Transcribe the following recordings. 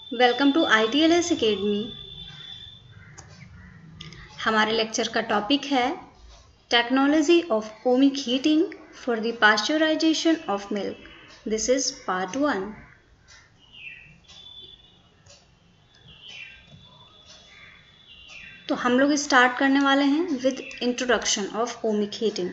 Welcome to ITLS academy. हमारे lecture का topic है technology of ohmic heating for the pasteurization of milk. This is part 1। तो हम लोग स्टार्ट करने वाले हैं with introduction of ohmic heating.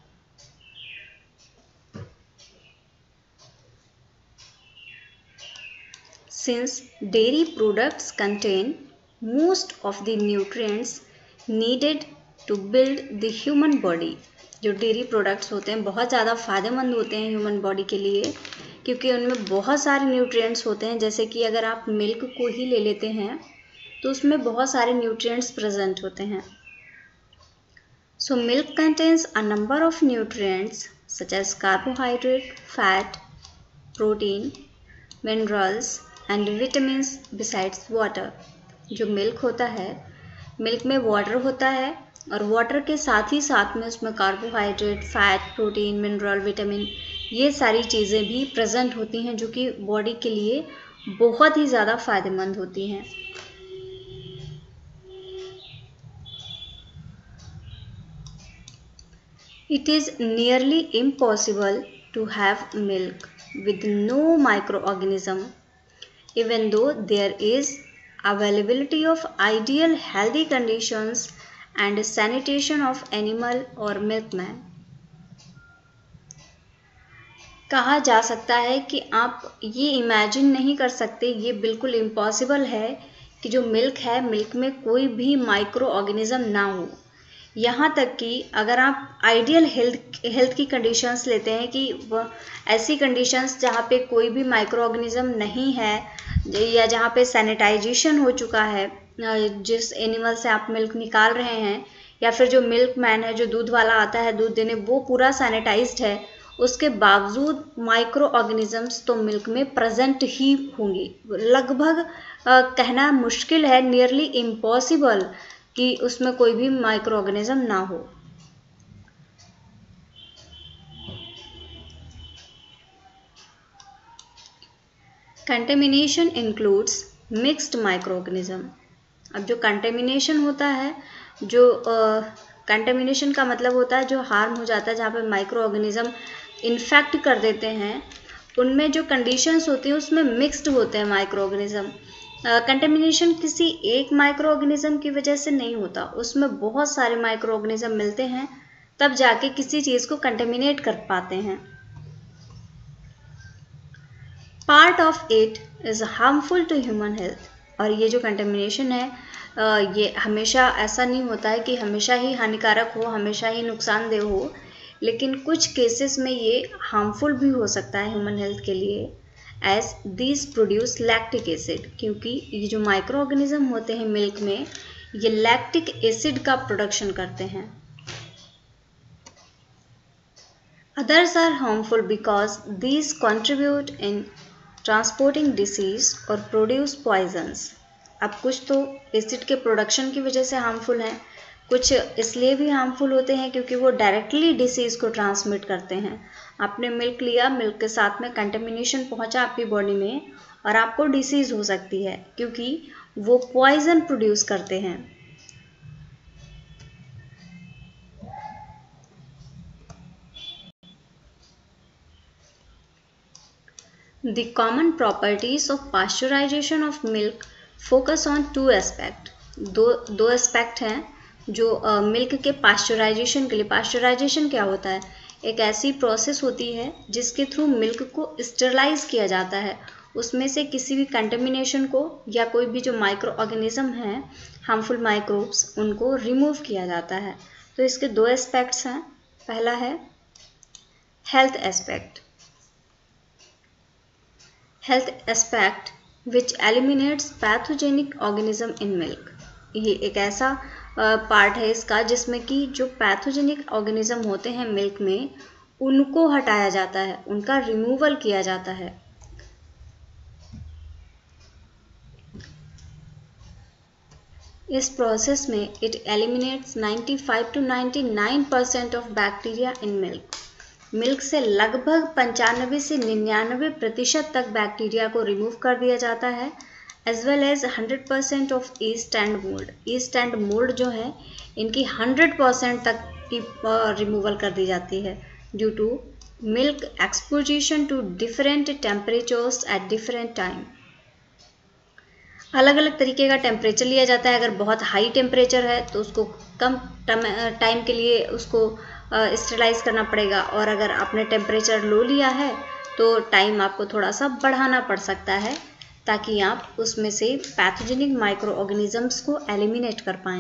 Since dairy products contain most of the nutrients needed to build the human body, जो dairy products होते हैं बहुत ज़्यादा फ़ायदेमंद होते हैं ह्यूमन बॉडी के लिए, क्योंकि उनमें बहुत सारे न्यूट्रिएंट्स होते हैं। जैसे कि अगर आप मिल्क को ही ले लेते हैं तो उसमें बहुत सारे न्यूट्रिएंट्स प्रेजेंट होते हैं। So milk contains a number of nutrients such as carbohydrate, fat, protein, minerals and vitamins besides water. जो मिल्क होता है, मिल्क में वाटर होता है और वाटर के साथ ही साथ में उसमें carbohydrate, fat, protein, mineral, vitamin, ये सारी चीज़ें भी प्रेजेंट होती हैं जो कि बॉडी के लिए बहुत ही ज़्यादा फ़ायदेमंद होती हैं। It is nearly impossible to have milk with no microorganism, even though there is availability of ideal healthy conditions and sanitation of animal or milkman। कहा जा सकता है कि आप ये इमेजिन नहीं कर सकते, ये बिल्कुल इम्पॉसिबल है कि जो मिल्क है, मिल्क में कोई भी माइक्रो ऑर्गेनिज्म ना हो। यहाँ तक कि अगर आप आइडियल हेल्थ की कंडीशंस लेते हैं कि वह ऐसी कंडीशंस जहाँ पे कोई भी माइक्रो ऑर्गेनिज्म नहीं है या जहाँ पे सैनिटाइजेशन हो चुका है, जिस एनिमल से आप मिल्क निकाल रहे हैं, या फिर जो मिल्क मैन है, जो दूध वाला आता है दूध देने, वो पूरा सैनिटाइज्ड है, उसके बावजूद माइक्रो ऑर्गेनिजम्स तो मिल्क में प्रेजेंट ही होंगी। लगभग कहना मुश्किल है, नियरली इम्पॉसिबल कि उसमें कोई भी माइक्रो ऑर्गेनिज्म ना हो। Contamination includes mixed microorganism. अब जो कंटेमिनेशन होता है, जो कंटेमिनेशन का मतलब होता है जो हार्म हो जाता है, जहाँ पे माइक्रो ऑर्गेनिज्म इन्फेक्ट कर देते हैं, उनमें जो कंडीशंस होती हैं उसमें मिक्स्ड होते हैं माइक्रो ऑर्गेनिज्म। कंटेमिनेशन किसी एक माइक्रो ऑर्गेनिज्म की वजह से नहीं होता, उसमें बहुत सारे माइक्रो ऑर्गेनिज्म मिलते हैं, तब जाके किसी चीज़ को कंटेमिनेट कर पाते हैं। Part of it is harmful to human health. और ये जो कंटेमिनेशन है, ये हमेशा ऐसा नहीं होता है कि हमेशा ही हानिकारक हो, हमेशा ही नुकसानदेह हो, लेकिन कुछ केसेस में ये हार्मफुल भी हो सकता है ह्यूमन हेल्थ के लिए, as these produce lactic acid. क्योंकि ये जो माइक्रो ऑर्गेनिज्म होते हैं मिल्क में, ये लैक्टिक एसिड का प्रोडक्शन करते हैं। Others are harmful because these contribute in transporting disease और प्रोड्यूस पॉइजन्स। अब कुछ तो एसिड के प्रोडक्शन की वजह से हार्मफुल हैं, कुछ इसलिए भी हार्मफुल होते हैं क्योंकि वो डायरेक्टली डिसीज़ को ट्रांसमिट करते हैं। आपने मिल्क लिया, मिल्क के साथ में कंटेमिनेशन पहुंचा आपकी बॉडी में और आपको डिसीज़ हो सकती है क्योंकि वो पॉइजन प्रोड्यूस करते हैं। The common properties of pasteurization of milk focus on two aspect. दो एस्पेक्ट हैं जो मिल्क के पास्चराइजेशन के लिए। पास्चराइजेशन क्या होता है? एक ऐसी प्रोसेस होती है जिसके थ्रू मिल्क को स्टरलाइज किया जाता है, उसमें से किसी भी कंटेमिनेशन को या कोई भी जो माइक्रो ऑर्गेनिज्म हैं, हार्मफुल माइक्रोब्स, उनको रिमूव किया जाता है। तो इसके दो एस्पेक्ट्स हैं। पहला है health aspect. Health aspect which eliminates pathogenic organism in milk. ये एक ऐसा पार्ट है इसका जिसमें कि जो पैथोजेनिक ऑर्गेनिज्म होते हैं मिल्क में, उनको हटाया जाता है, उनका रिमूवल किया जाता है। इस प्रोसेस में it eliminates 95 to 99% of bacteria in milk. Milk से लगभग 95 से 99% तक बैक्टीरिया को रिमूव कर दिया जाता है as well as 100% of yeast and mould. Yeast and mould जो है इनकी 100% तक की रिमूवल कर दी जाती है due to milk exposition to different temperatures at different time. अलग अलग तरीके का टेम्परेचर लिया जाता है। अगर बहुत हाई टेम्परेचर है तो उसको कम टाइम के लिए उसको स्टेरिलाइज करना पड़ेगा, और अगर आपने टेम्परेचर लो लिया है तो टाइम आपको थोड़ा सा बढ़ाना पड़ सकता है ताकि आप उसमें से पैथोजेनिक माइक्रो ऑर्गेनिजम्स को एलिमिनेट कर पाएँ।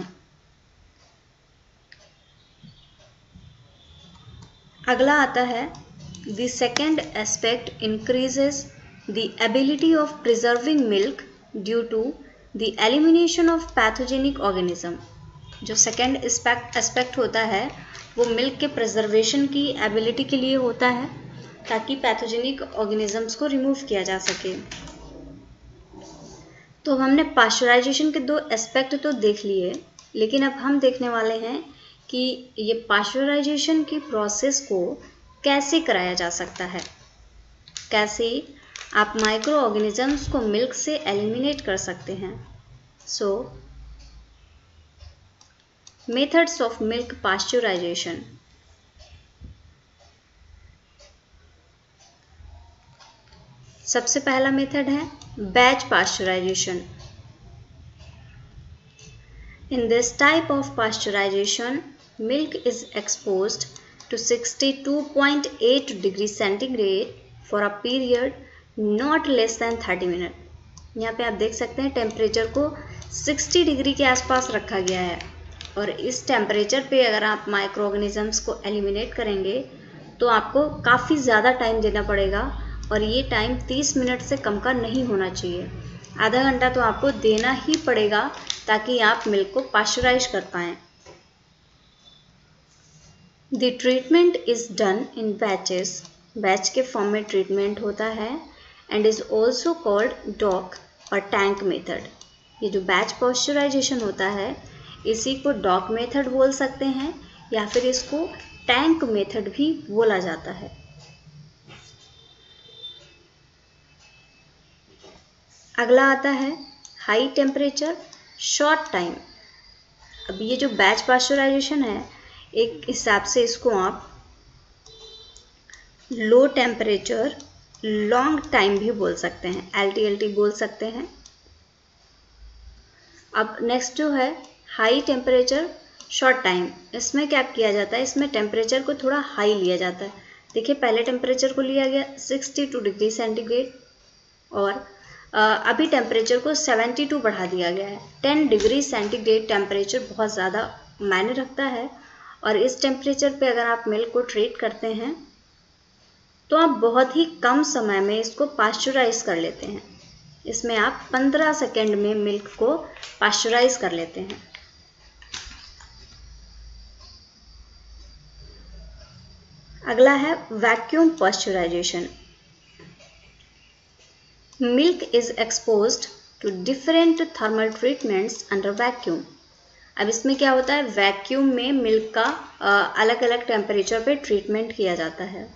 अगला आता है the second aspect increases the ability of preserving milk due to the elimination of pathogenic organism. जो सेकेंड एस्पेक्ट होता है वो मिल्क के प्रिजर्वेशन की एबिलिटी के लिए होता है ताकि पैथोजेनिक ऑर्गेनिजम्स को रिमूव किया जा सके। तो हमने पाश्चराइजेशन के दो एस्पेक्ट तो देख लिए, लेकिन अब हम देखने वाले हैं कि ये पाश्चराइजेशन की प्रोसेस को कैसे कराया जा सकता है, कैसे आप माइक्रो ऑर्गेनिजम्स को मिल्क से एलिमिनेट कर सकते हैं। So methods of milk pasteurization. सबसे पहला मेथड है batch pasteurization. In this type of pasteurization, milk is exposed to 62.8 degrees centigrade for a period not less than 30 minutes। यहाँ पे आप देख सकते हैं टेम्परेचर को 60 डिग्री के आसपास रखा गया है, और इस टेम्परेचर पे अगर आप माइक्रो ऑर्गेनिजम्स को एलिमिनेट करेंगे तो आपको काफ़ी ज़्यादा टाइम देना पड़ेगा, और ये टाइम 30 मिनट से कम का नहीं होना चाहिए। आधा घंटा तो आपको देना ही पड़ेगा ताकि आप मिल्क को पाश्चराइज कर पाएँ। The treatment is done in batches. Batch के फॉर्म में ट्रीटमेंट होता है and is also called dock और टैंक मेथड। ये जो बैच पाश्चराइजेशन होता है इसी को डॉक मेथड बोल सकते हैं या फिर इसको टैंक मेथड भी बोला जाता है। अगला आता है हाई टेम्परेचर शॉर्ट टाइम। अब ये जो बैच पाश्चराइजेशन है एक हिसाब से इसको आप लो टेम्परेचर लॉन्ग टाइम भी बोल सकते हैं, LTLT बोल सकते हैं। अब नेक्स्ट जो है हाई टेम्परेचर शॉर्ट टाइम, इसमें क्या किया जाता है, इसमें टेम्परेचर को थोड़ा हाई लिया जाता है। देखिए पहले टेम्परेचर को लिया गया 62 डिग्री सेंटीग्रेड और अभी टेम्परेचर को 72 बढ़ा दिया गया है। 10 डिग्री सेंटीग्रेड टेम्परेचर बहुत ज़्यादा मायने रखता है, और इस टेम्परेचर पे अगर आप मिल्क को ट्रीट करते हैं तो आप बहुत ही कम समय में इसको पाश्चराइज कर लेते हैं। इसमें आप 15 सेकेंड में मिल्क को पाश्चराइज कर लेते हैं। अगला है vacuum pasteurization. Milk is exposed to different thermal treatments under vacuum। अब इसमें क्या होता है, वैक्यूम में मिल्क का अलग अलग टेम्परेचर पे ट्रीटमेंट किया जाता है।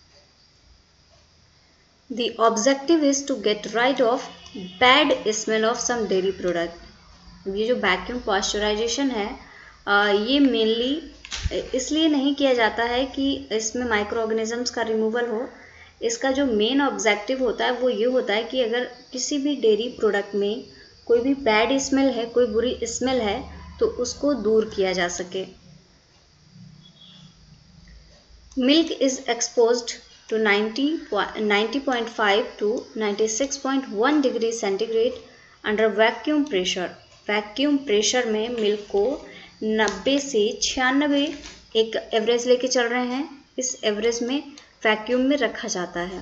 The objective is to get rid of bad smell of some dairy product। ये जो वैक्यूम पाश्चराइजेशन है ये मेनली इसलिए नहीं किया जाता है कि इसमें माइक्रो ऑर्गेनिजम्स का रिमूवल हो। इसका जो मेन ऑब्जेक्टिव होता है वो ये होता है कि अगर किसी भी डेयरी प्रोडक्ट में कोई भी बैड स्मेल है, कोई बुरी स्मेल है, तो उसको दूर किया जा सके। Milk is exposed to 90.5 to 96.1 degree centigrade under vacuum pressure. Vacuum pressure में मिल्क को 90 से 96 एक एवरेज लेके चल रहे हैं, इस एवरेज में वैक्यूम में रखा जाता है।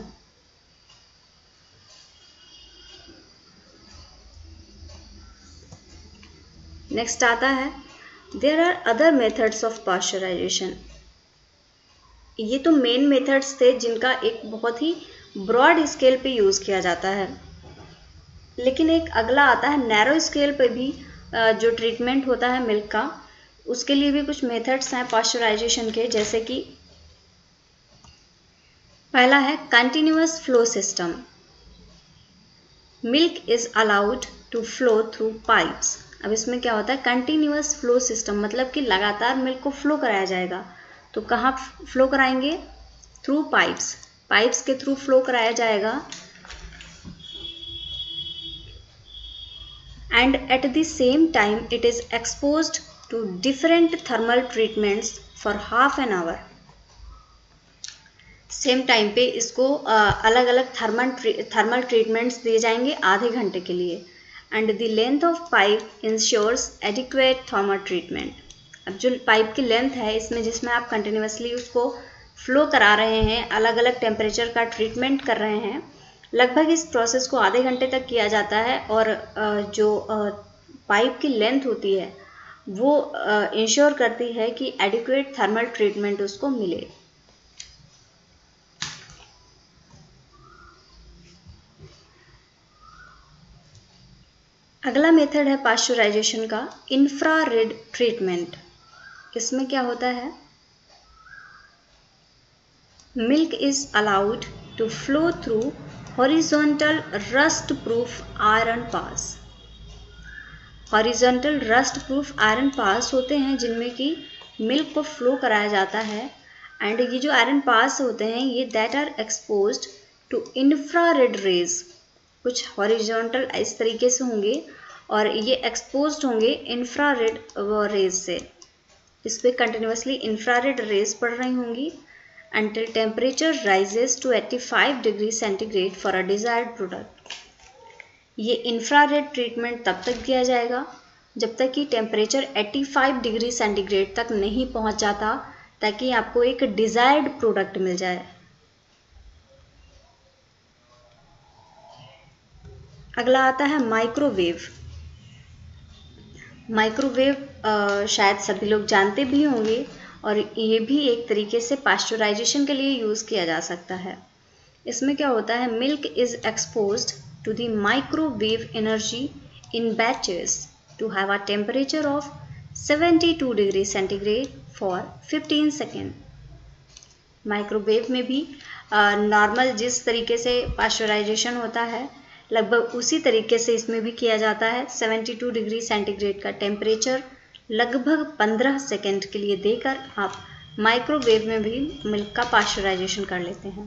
नेक्स्ट आता है there are other methods of pasteurization. ये तो मेन मेथड्स थे जिनका एक बहुत ही ब्रॉड स्केल पे यूज़ किया जाता है, लेकिन एक अगला आता है नैरो स्केल पे भी जो ट्रीटमेंट होता है मिल्क का, उसके लिए भी कुछ मेथड्स हैं पाश्चराइजेशन के, जैसे कि पहला है continuous flow system. Milk is allowed to flow through pipes. अब इसमें क्या होता है, कंटिन्यूअस फ्लो सिस्टम, मतलब कि लगातार मिल्क को फ्लो कराया जाएगा। तो कहाँ फ्लो कराएंगे, थ्रू पाइप्स, पाइप्स के थ्रू फ्लो कराया जाएगा। And at the same time it is exposed to different thermal treatments for half an hour. Same time पे इसको अलग अलग थर्मल ट्रीटमेंट्स दिए जाएंगे आधे घंटे के लिए। And the length of pipe ensures adequate thermal treatment. अब जो पाइप की लेंथ है इसमें, जिसमें आप कंटिन्यूसली उसको फ्लो करा रहे हैं, अलग अलग टेम्परेचर का ट्रीटमेंट कर रहे हैं, लगभग इस प्रोसेस को आधे घंटे तक किया जाता है। और जो पाइप की लेंथ होती है वो इंश्योर करती है कि एडिक्वेट थर्मल ट्रीटमेंट उसको मिले। अगला मेथड है पाश्चराइजेशन का, इंफ्रारेड ट्रीटमेंट। इसमें क्या होता है, milk is allowed to flow through horizontal rust proof iron pass. Horizontal rust proof iron pass होते हैं जिनमें कि मिल्क को फ्लो कराया जाता है। एंड ये जो आयरन पास होते हैं ये that are exposed to infrared rays. कुछ हॉरिजॉन्टल इस तरीके से होंगे और ये एक्सपोज्ड होंगे इंफ्रारेड रेज से। इस पर कंटिन्यूसली इंफ्रारेड रेज पड़ रही होंगी until temperature rises to 85 degree centigrade for a desired product. ये इंफ्रारेड ट्रीटमेंट तब तक दिया जाएगा जब तक कि टेम्परेचर 85 डिग्री सेंटीग्रेड तक नहीं पहुंच जाता, ताकि आपको एक डिजायर्ड प्रोडक्ट मिल जाए। अगला आता है माइक्रोवेव। माइक्रोवेव शायद सभी लोग जानते भी होंगे और ये भी एक तरीके से पाश्चराइजेशन के लिए यूज़ किया जा सकता है। इसमें क्या होता है, milk is exposed to the microwave energy in batches to have a temperature of 72 degree centigrade for 15 second. Microwave में भी नॉर्मल जिस तरीके से पाश्चराइजेशन होता है लगभग उसी तरीके से इसमें भी किया जाता है। 72 डिग्री सेंटीग्रेड का टेम्परेचर लगभग 15 सेकेंड के लिए देकर आप माइक्रोवेव में भी मिल्क का पाश्चराइजेशन कर लेते हैं।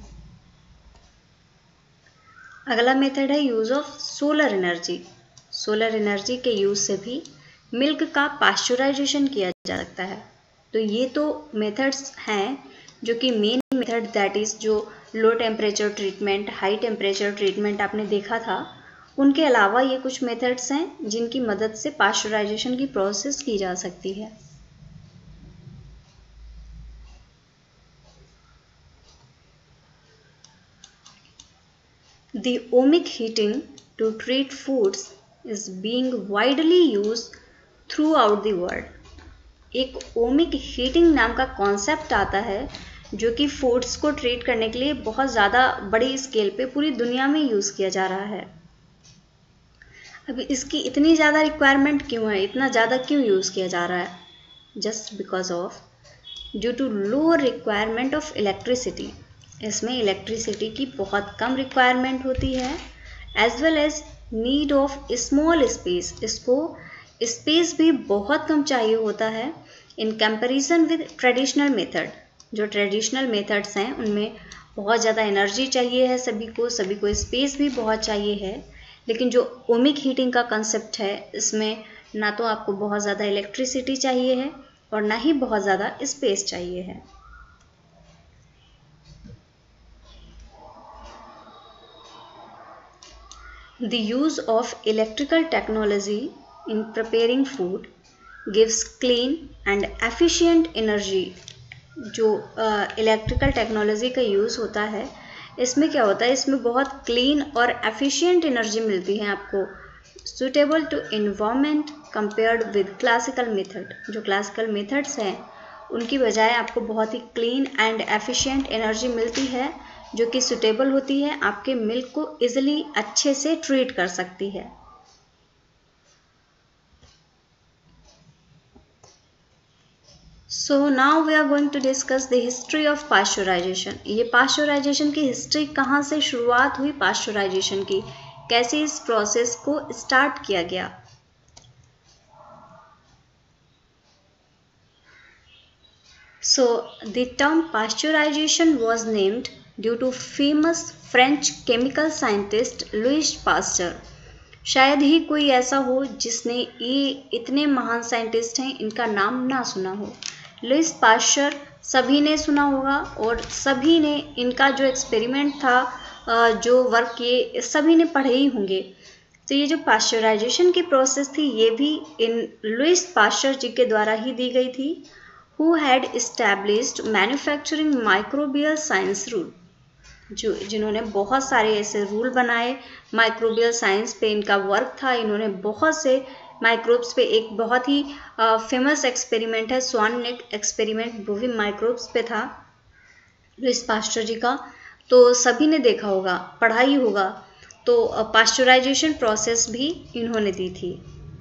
अगला मेथड है use of solar energy. Solar energy के यूज़ से भी मिल्क का पाश्चराइजेशन किया जा सकता है। तो ये तो मेथड्स हैं जो कि मेन मेथड, दैट इज़ जो low temperature treatment, high temperature treatment आपने देखा था, उनके अलावा ये कुछ मेथड्स हैं जिनकी मदद से पाश्चराइजेशन की प्रोसेस की जा सकती है। The ohmic heating to treat foods is being widely used throughout the world. एक ओमिक हीटिंग नाम का कॉन्सेप्ट आता है जो कि फूड्स को ट्रीट करने के लिए बहुत ज़्यादा बड़ी स्केल पे पूरी दुनिया में यूज़ किया जा रहा है। अभी इसकी इतनी ज़्यादा रिक्वायरमेंट क्यों है, इतना ज़्यादा क्यों यूज़ किया जा रहा है? Just because of due to low requirement of electricity. इसमें इलेक्ट्रिसिटी की बहुत कम रिक्वायरमेंट होती है, as well as need of small space. इसको स्पेस भी बहुत कम चाहिए होता है in comparison with traditional method. जो ट्रेडिशनल मेथड्स हैं उनमें बहुत ज़्यादा एनर्जी चाहिए है सभी को स्पेस भी बहुत चाहिए है। लेकिन जो ओमिक हीटिंग का कंसेप्ट है इसमें ना तो आपको बहुत ज़्यादा इलेक्ट्रिसिटी चाहिए है और ना ही बहुत ज़्यादा स्पेस चाहिए है। The use of electrical technology in preparing food gives clean and efficient energy। जो इलेक्ट्रिकल टेक्नोलॉजी का यूज़ होता है इसमें क्या होता है, इसमें बहुत क्लीन और एफिशिएंट एनर्जी मिलती है आपको, suitable to environment compared with classical method. जो क्लासिकल मेथड्स हैं उनकी बजाय आपको बहुत ही क्लीन एंड एफिशिएंट एनर्जी मिलती है जो कि सुटेबल होती है, आपके मिल्क को इजीली अच्छे से ट्रीट कर सकती है। So now we are going to discuss the history of pasteurization. ये पाश्चराइजेशन की हिस्ट्री कहाँ से शुरुआत हुई पाश्चराइजेशन की, कैसे इस प्रोसेस को स्टार्ट किया गया। So the term pasteurization was named due to famous French chemical scientist Louis Pasteur। शायद ही कोई ऐसा हो जिसने ये इतने महान साइंटिस्ट हैं इनका नाम ना सुना हो। लुइस पास्चर सभी ने सुना होगा और सभी ने इनका जो एक्सपेरिमेंट था, जो वर्क किए, सभी ने पढ़े ही होंगे। तो ये जो पास्चराइजेशन की प्रोसेस थी ये भी इन लुइस पास्चर जी के द्वारा ही दी गई थी, who had established manufacturing microbial science rule। जिन्होंने बहुत सारे ऐसे रूल बनाए, माइक्रोबियल साइंस पे इनका वर्क था। इन्होंने बहुत से माइक्रोब्स पे, एक बहुत ही फेमस एक्सपेरिमेंट है स्वान नेक एक्सपेरिमेंट, वो भी माइक्रोब्स पे था लुइस पास्चर जी का। तो सभी ने देखा होगा, पढ़ा ही होगा। तो पास्चराइजेशन प्रोसेस भी इन्होंने दी थी।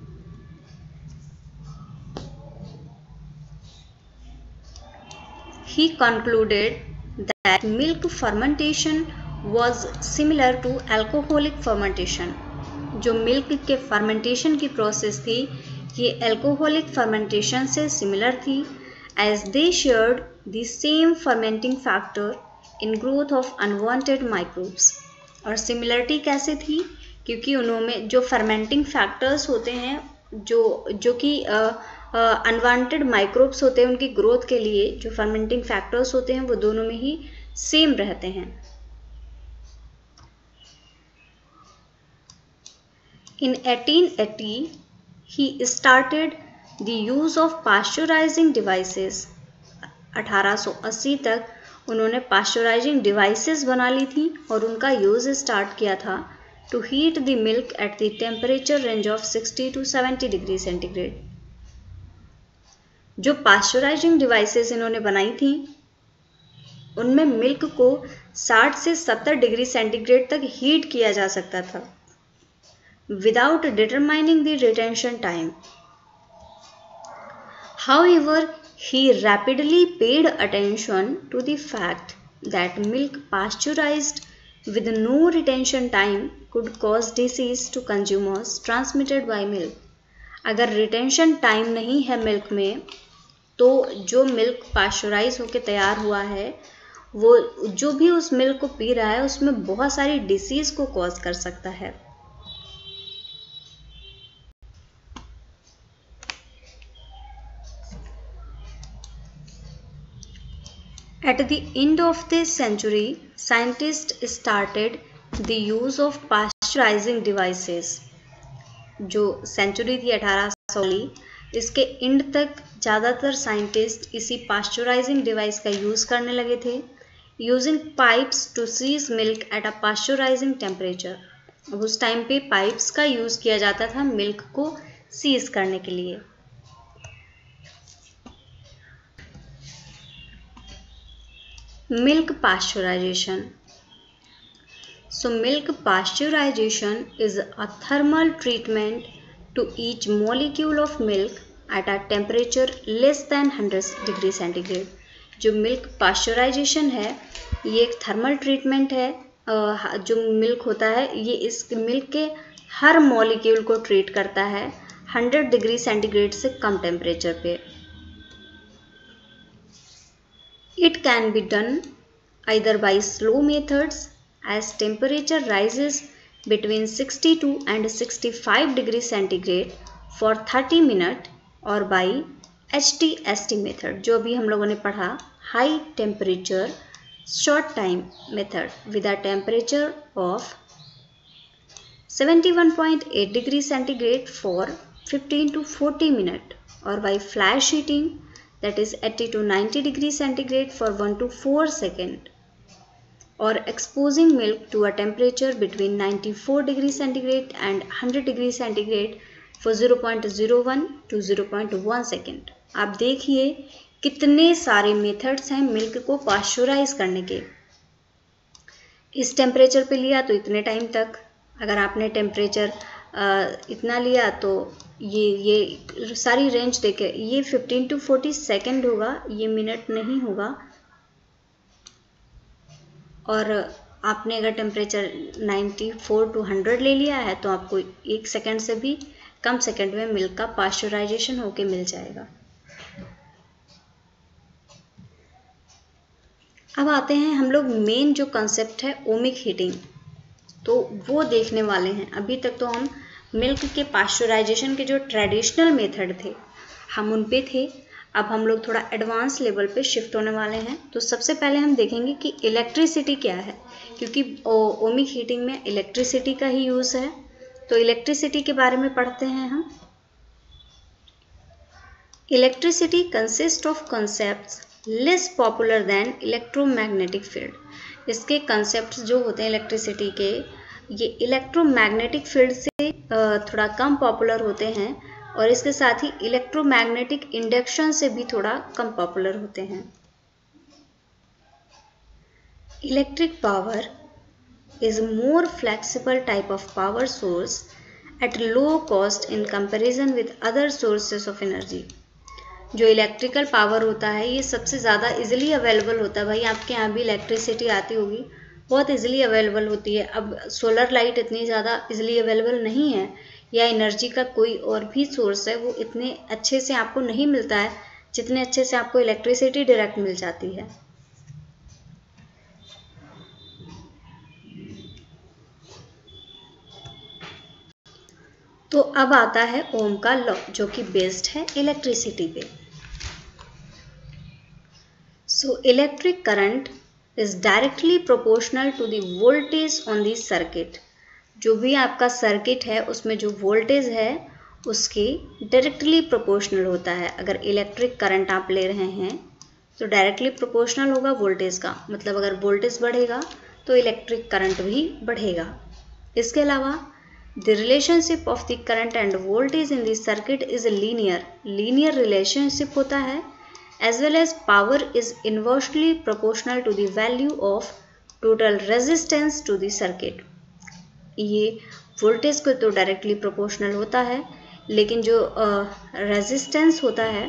He concluded that milk fermentation was similar to alcoholic fermentation। जो मिल्क के फर्मेंटेशन की प्रोसेस थी ये एल्कोहलिक फर्मेंटेशन से सिमिलर थी, as they shared the same fermenting factor in growth of unwanted microbes। और सिमिलरिटी कैसे थी? क्योंकि उन्होंने जो फर्मेंटिंग फैक्टर्स होते हैं, जो कि अनवांटेड माइक्रोब्स होते हैं, उनकी ग्रोथ के लिए जो फर्मेंटिंग फैक्टर्स होते हैं वो दोनों में ही सेम रहते हैं। In 1880 he started the use of pasteurizing devices। 1880 तक उन्होंने पास्चराइजिंग डिवाइसेस बना ली थी और उनका यूज स्टार्ट किया था to heat the milk at the temperature range of 60 to 70 degree centigrade. जो पास्चराइजिंग डिवाइसेस इन्होंने बनाई थी उनमें मिल्क को 60 से 70 डिग्री सेंटीग्रेड तक हीट किया जा सकता था without determining the retention time. However, he rapidly paid attention to the fact that milk pasteurized with no retention time could cause disease to consumers transmitted by milk। अगर retention time नहीं है milk में तो जो milk pasteurise होकर तैयार हुआ है वो जो भी उस मिल्क को पी रहा है उसमें बहुत सारी डिसीज को कॉज कर सकता है। At the end of this century, scientists started the use of pasteurizing devices। जो सेंचुरी थी 1800 वाली, इसके एंड तक ज़्यादातर साइंटिस्ट इसी पास्चराइजिंग डिवाइस का यूज़ करने लगे थे, using pipes to seize milk at a pasteurizing temperature. अब उस टाइम पे पाइप्स का यूज़ किया जाता था मिल्क को सीज करने के लिए। Milk pasteurization। So milk pasteurization is a thermal treatment to each molecule of milk at a temperature less than 100 degree centigrade. जो मिल्क पास्चराइजेशन है ये एक थर्मल ट्रीटमेंट है। जो मिल्क होता है ये इस मिल्क के हर मॉलिक्यूल को ट्रीट करता है 100 डिग्री सेंटीग्रेड से कम टेम्परेचर पे। It can be done either by slow methods as temperature rises between 62 and 65 degree centigrade for 30 minutes or by HTST method जो भी हम लोगों ने पढ़ा high temperature short time method with a temperature of 71.8 degree centigrade for 15 to 40 minutes or by flash heating that is 80 to 90 degree centigrade for 1 to 4 seconds or exposing milk to a temperature between 94 degree centigrade and 100 degree centigrade for 0.01 to 0.1 second। आप देखिए कितने सारे methods हैं milk को pasteurise करने के। इस temperature पे लिया तो इतने टाइम तक, अगर आपने टेम्परेचर इतना लिया तो ये सारी रेंज देखे, ये 15 to 40 सेकेंड होगा, ये मिनट नहीं होगा। और आपने अगर टेम्परेचर 94 to 100 ले लिया है तो आपको 1 सेकेंड से भी कम सेकेंड में मिल्क का पास्चराइजेशन होके मिल जाएगा। अब आते हैं हम लोग मेन जो कंसेप्ट है ओमिक हीटिंग, तो वो देखने वाले हैं। अभी तक तो हम मिल्क के पास्चराइजेशन के जो ट्रेडिशनल मेथड थे हम उन पे थे, अब हम लोग थोड़ा एडवांस लेवल पे शिफ्ट होने वाले हैं। तो सबसे पहले हम देखेंगे कि इलेक्ट्रिसिटी क्या है, क्योंकि ओमिक हीटिंग में इलेक्ट्रिसिटी का ही यूज़ है। तो इलेक्ट्रिसिटी के बारे में पढ़ते हैं हम। Electricity consist of concepts less popular than electromagnetic field. इसके कंसेप्ट्स जो होते हैं इलेक्ट्रिसिटी के, ये इलेक्ट्रोमैग्नेटिक फील्ड से थोड़ा कम पॉपुलर होते हैं और इसके साथ ही इलेक्ट्रोमैग्नेटिक इंडक्शन से भी थोड़ा कम पॉपुलर होते हैं। Electric power is more flexible type of power source at low cost in comparison with other sources of energy। जो इलेक्ट्रिकल पावर होता है ये सबसे ज़्यादा इजीली अवेलेबल होता है। भाई आपके यहाँ भी इलेक्ट्रिसिटी आती होगी, बहुत इजीली अवेलेबल होती है। अब सोलर लाइट इतनी ज़्यादा इजीली अवेलेबल नहीं है, या एनर्जी का कोई और भी सोर्स है वो इतने अच्छे से आपको नहीं मिलता है जितने अच्छे से आपको इलेक्ट्रिसिटी डायरेक्ट मिल जाती है। तो अब आता है ओम का लॉ, जो कि बेस्ड है इलेक्ट्रिसिटी पे। So electric current is directly proportional to the voltage on the circuit. जो भी आपका सर्किट है उसमें जो वोल्टेज है उसके डायरेक्टली प्रोपोर्शनल होता है। अगर इलेक्ट्रिक करंट आप ले रहे हैं तो डायरेक्टली प्रोपोर्शनल होगा वोल्टेज का, मतलब अगर वोल्टेज बढ़ेगा तो इलेक्ट्रिक करंट भी बढ़ेगा। इसके अलावा the relationship of the current and voltage in the circuit is linear relationship होता है, as well as power is inversely proportional to the value of total resistance to the circuit। ये voltage को तो directly proportional होता है, लेकिन जो resistance होता है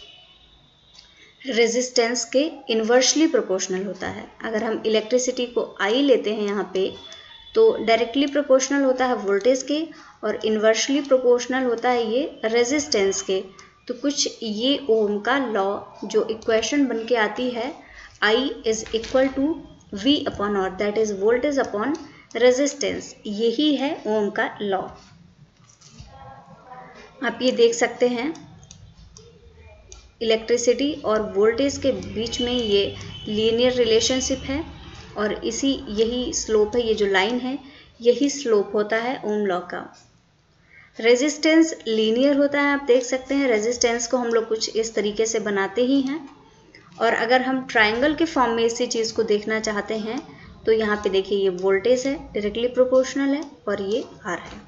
रेजिस्टेंस के इन्वर्सली प्रोपोर्शनल होता है। अगर हम इलेक्ट्रिसिटी को आई लेते हैं यहाँ पे तो डायरेक्टली प्रोपोर्शनल होता है वोल्टेज के और इन्वर्सली प्रोपोर्शनल होता है ये रेजिस्टेंस के। तो कुछ ये ओम का लॉ जो इक्वेशन बन के आती है, I is equal to V upon R, that is voltage upon resistance, यही है ओम का लॉ। आप ये देख सकते हैं इलेक्ट्रिसिटी और वोल्टेज के बीच में ये लीनियर रिलेशनशिप है और यही स्लोप है, ये जो लाइन है यही स्लोप होता है ओम लॉ का। रेजिस्टेंस लीनियर होता है, आप देख सकते हैं रेजिस्टेंस को हम लोग कुछ इस तरीके से बनाते ही हैं। और अगर हम ट्रायंगल के फॉर्म में इसी चीज़ को देखना चाहते हैं तो यहाँ पे देखिए ये वोल्टेज है, डायरेक्टली प्रोपोर्शनल है और ये आर है।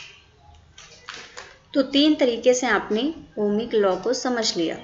तो 3 तरीके से आपने ओमिक लॉ को समझ लिया।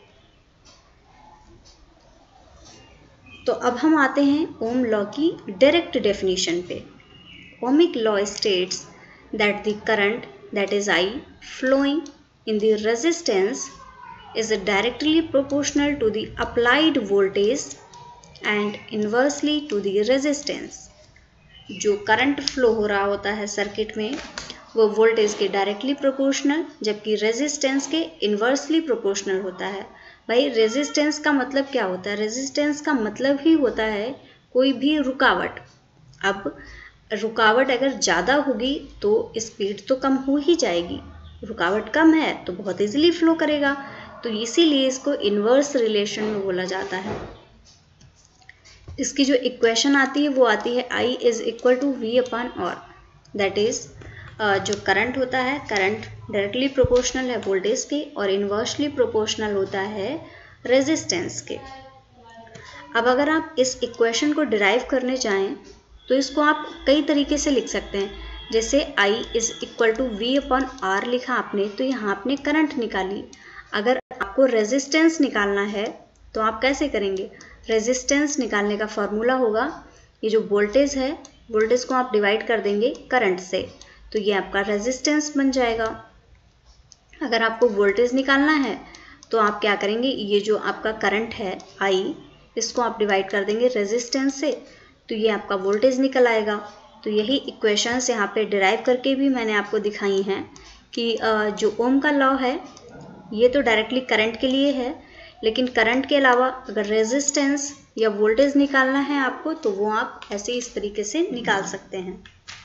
तो अब हम आते हैं ओम लॉ की डायरेक्ट डेफिनेशन पे। Ohmic law states that the current that is I flowing in the resistance is directly proportional to the applied voltage and inversely to the resistance। जो करंट फ्लो हो रहा होता है circuit में वो voltage के directly proportional, जबकि resistance के इन्वर्सली प्रोपोर्शनल होता है। भाई रेजिस्टेंस का मतलब क्या होता है? रेजिस्टेंस का मतलब ही होता है कोई भी रुकावट। अब रुकावट अगर ज़्यादा होगी तो स्पीड तो कम हो ही जाएगी, रुकावट कम है तो बहुत इजीली फ्लो करेगा, तो इसीलिए इसको इन्वर्स रिलेशन में बोला जाता है। इसकी जो इक्वेशन आती है वो आती है I is equal to V upon R, that is जो करंट होता है, करंट डायरेक्टली प्रोपोर्शनल है वोल्टेज के और इन्वर्सली प्रोपोर्शनल होता है रेजिस्टेंस के। अब अगर आप इस इक्वेशन को डिराइव करने चाहें तो इसको आप कई तरीके से लिख सकते हैं। जैसे I is equal to V upon R लिखा आपने तो यहाँ आपने करंट निकाली। अगर आपको रेजिस्टेंस निकालना है तो आप कैसे करेंगे? रेजिस्टेंस निकालने का फॉर्मूला होगा, ये जो वोल्टेज है वोल्टेज को आप डिवाइड कर देंगे करंट से, तो ये आपका रेजिस्टेंस बन जाएगा। अगर आपको वोल्टेज निकालना है तो आप क्या करेंगे, ये जो आपका करंट है I, इसको आप डिवाइड कर देंगे रेजिस्टेंस से, तो ये आपका वोल्टेज निकल आएगा। तो यही इक्वेशंस यहाँ पे डिराइव करके भी मैंने आपको दिखाई हैं कि जो ओम का लॉ है ये तो डायरेक्टली करंट के लिए है, लेकिन करंट के अलावा अगर रेजिस्टेंस या वोल्टेज निकालना है आपको तो वो आप ऐसे इस तरीके से निकाल सकते हैं।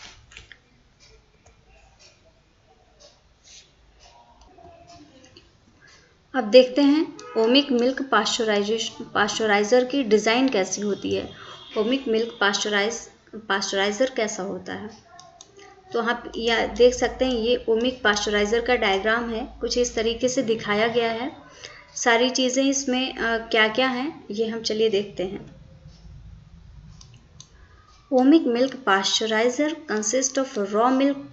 अब देखते हैं ओमिक मिल्क पास्चराइज़र की डिज़ाइन कैसी होती है। ओमिक मिल्क पास्चराइज़र कैसा होता है, तो आप यह देख सकते हैं ये ओमिक पास्चराइज़र का डायग्राम है, कुछ इस तरीके से दिखाया गया है। सारी चीज़ें इसमें क्या क्या हैं ये हम चलिए देखते हैं। Ohmic milk pasteuriser consist of raw milk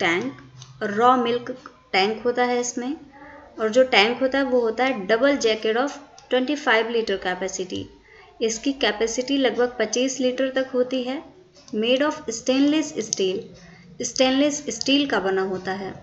tank होता है इसमें, और जो टैंक होता है वो होता है double jacket of 25 litre capacity. इसकी कैपेसिटी लगभग 25 लीटर तक होती है। मेड ऑफ स्टेनलेस स्टील का बना होता है।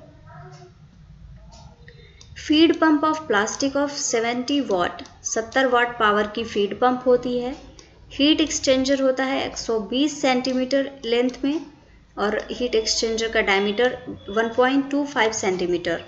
Feed pump of plastic of 70 watt power की फीड पंप होती है। हीट एक्सचेंजर होता है 120 सेंटीमीटर लेंथ में, और हीट एक्सचेंजर का डायमीटर 1.25 सेंटीमीटर।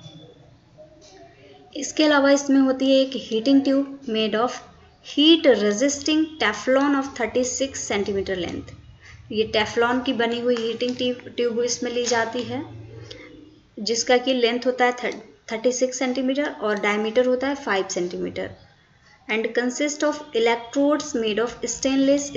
इसके अलावा इसमें होती है एक heating tube made of heat resisting Teflon of 36 centimetre length. ये टेफ्लॉन की बनी हुई हीटिंग ट्यूब इसमें ली जाती है, जिसका कि लेंथ होता है 36 सेंटीमीटर और डायमीटर होता है 5 centimetre, and consist of electrodes made of stainless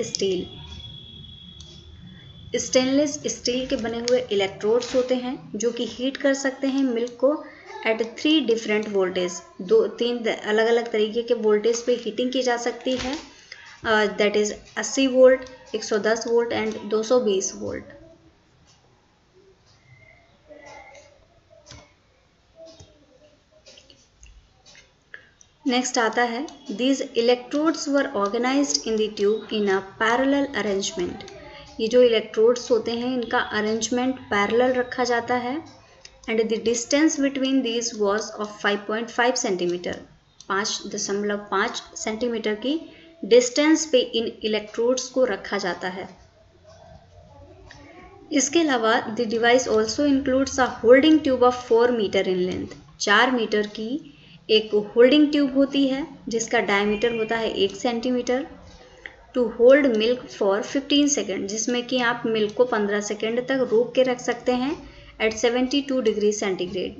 steel के बने हुए इलेक्ट्रोड्स होते हैं जो कि हीट कर सकते हैं मिल्क को एट 3 डिफरेंट वोल्टेज। 3 अलग अलग तरीके के वोल्टेज पे हीटिंग की जा सकती है, that is 80 volt, 110 volt and 220 volt. Next आता है these electrodes were organised in the tube in a parallel arrangement. ये जो इलेक्ट्रोड्स होते हैं इनका अरेंजमेंट पैरेलल रखा जाता है, and the distance between these was of 5.5 centimetre. 5.5 centimetre की डिस्टेंस पे इन इलेक्ट्रोड्स को रखा जाता है। इसके अलावा the device also includes a holding tube of 4 metre in length. 4 metre की एक होल्डिंग ट्यूब होती है जिसका डायमीटर होता है 1 centimetre, to hold milk for 15 second, जिसमें कि आप मिल्क को 15 सेकेंड तक रोक के रख सकते हैं at 72 degree centigrade.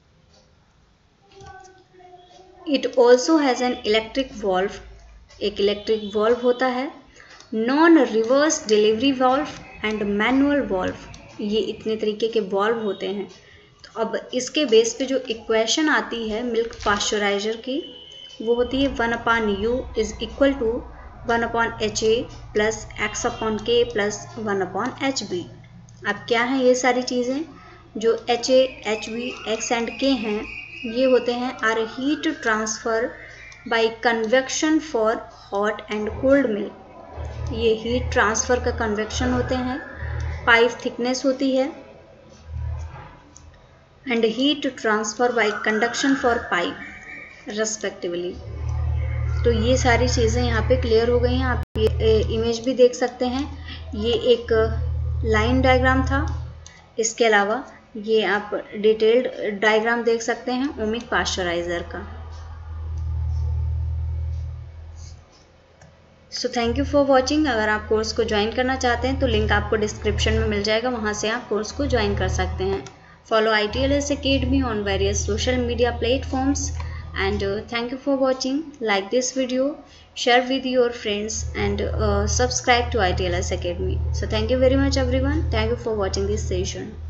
It also has an electric valve, एक इलेक्ट्रिक वॉल्व होता है, non reverse delivery valve and manual valve. ये इतने तरीके के वॉल्व होते हैं। तो अब इसके बेस पे जो इक्वेशन आती है मिल्क पास्चराइजर की वो होती है 1/U is equal to 1/HA plus x/K plus 1/HB। अब क्या है ये सारी चीज़ें, जो HA, HB, X and K हैं ये होते हैं are heat transfer by convection for hot and cold milk. ये हीट ट्रांसफ़र का कन्वेक्शन होते हैं। पाइप थिकनेस होती है, and heat transfer by conduction for pipe respectively. तो ये सारी चीज़ें यहाँ पे क्लियर हो गई हैं। आप ये इमेज भी देख सकते हैं, ये एक लाइन डायग्राम था। इसके अलावा ये आप डिटेल्ड डायग्राम देख सकते हैं ओमिक पास्चराइज़र का। So thank you for watching. अगर आप कोर्स को ज्वाइन करना चाहते हैं तो लिंक आपको डिस्क्रिप्शन में मिल जाएगा, वहाँ से आप कोर्स को ज्वाइन कर सकते हैं। Follow ITLS Academy on various social media platforms, and thank you for watching. Like this video, share with your friends, and subscribe to ITLS Academy. So thank you very much everyone. Thank you for watching this session.